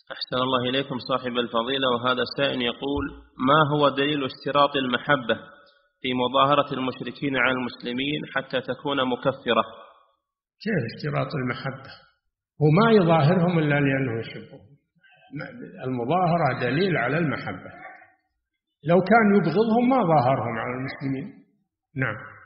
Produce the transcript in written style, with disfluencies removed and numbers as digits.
أحسن الله إليكم صاحب الفضيلة، وهذا سائل يقول: ما هو دليل اشتراط المحبة في مظاهرة المشركين على المسلمين حتى تكون مكفرة؟ كيف اشتراط المحبة؟ هو ما يظاهرهم إلا لأنه يحبهم. المظاهرة دليل على المحبة، لو كان يبغضهم ما ظاهرهم على المسلمين. نعم.